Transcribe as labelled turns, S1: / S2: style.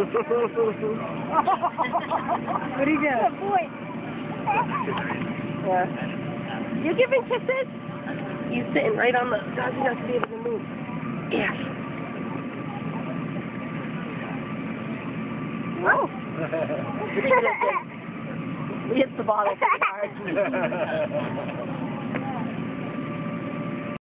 S1: What do you get?
S2: Good boy.
S1: Yeah.
S2: You giving kisses?
S1: He's sitting right on the... God, he has to be able to move. Yeah.
S2: Oh.
S1: He hits the bottle pretty hard.